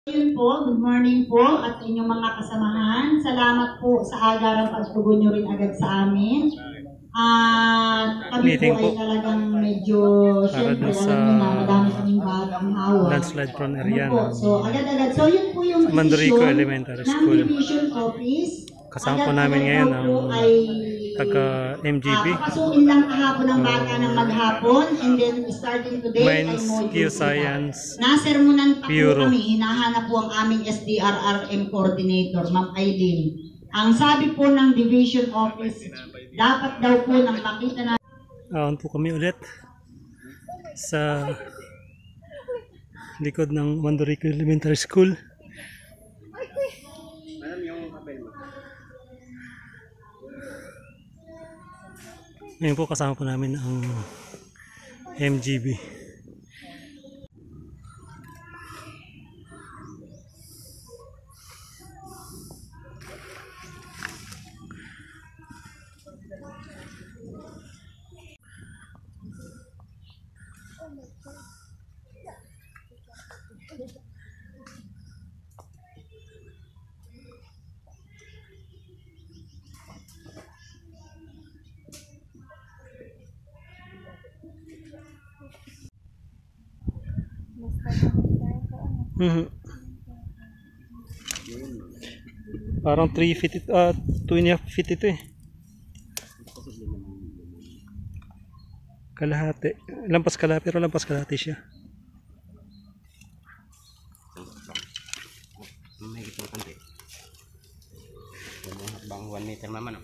Yun po, good morning po at inyong mga kasamahan. Salamat po sa agarang pagtugon nyo rin agad sa amin. At kami Meeting po ay po. talagang medyo, Para syempre, dun sa alam nyo na, madami kaming bagang hawa. landslide prone area Po? ng So, agad-agad. So, yun po yung Mandorico decision Elementary ng School. Division Office. Kasama po namin ngayon ang taga MGB. Papasukin lang kahapon ng bata ng maghapon and then starting today ay Mines module Geoscience Nasermonan pa po Bureau. kami, hinahanap po ang aming SDRRM coordinator, Ma'am Aileen. Ang sabi po ng Division Office, dapat daw po nang makita na Awan po kami ulit sa likod ng Mandorico Elementary School. Ngayon po kasama po namin ang MGB. Parang 3 feet, 2.5 feet ito eh. Kalahati. Lampas kalahati, pero lampas kalahati siya. May gitong konti. Bang 1 meter naman.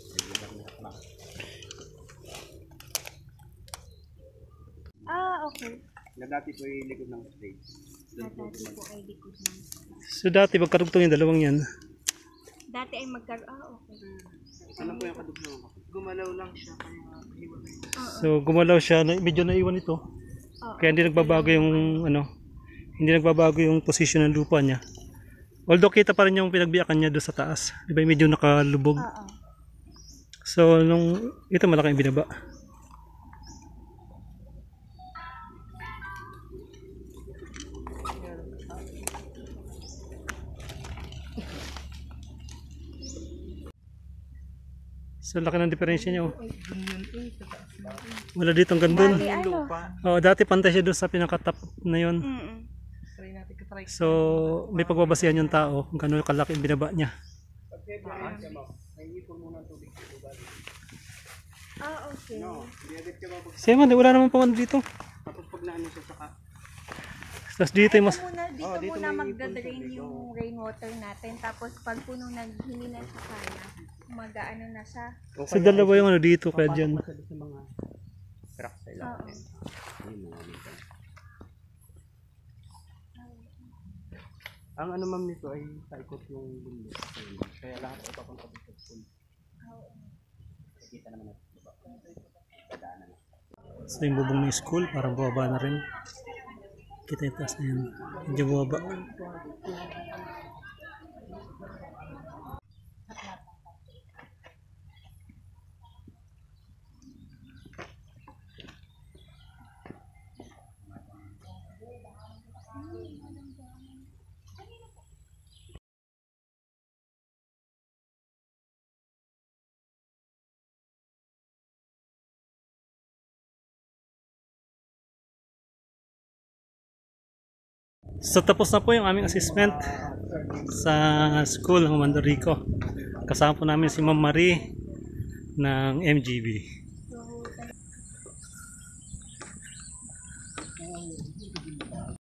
Okay. Na dati po yung likod ng stage. Dati po ay likod ng So dati magkarugtong yung dalawang yan. Dati ay okay. Ano po yung kadugtong? Gumalaw lang siya kaya hiwalay. So gumalaw siya, medyo naiwan ito. Kaya hindi nagbabago yung hindi nagbabago yung position ng lupa niya. Although kita pa rin yung pinagbiyakan niya doon sa taas. Di ba medyo nakalubog. So nung ito malaki yung binaba. So laki ng diferensya niya. Wala dito ang gandun. Dati pantay siya doon sa pinaka-top na yun. So may pagbabasihan yung tao kung gano'n kalaki yung binaba niya. Okay. Siya man, wala naman pang dito. Tapos pag naano siya saka Tapos dito yung mas... Dito muna magda-drain yung rainwater natin. Tapos pag puno hindi na siya kaya, mag-ano na siya. So dalawa yung dito kaya dyan. sa mga cracks sa ilalim. Ang ano ma'am nito ay paikot yung bundok. Kaya lahat ay papunta dito sa pool. Kita naman natin. So yung bubong ng school, parang bumaba na rin. Kita yung taas na yan. Medyo bumaba. So tapos na po yung aming assessment sa school ng Mandorico. Kasama po namin si Ma'am Marie ng MGB.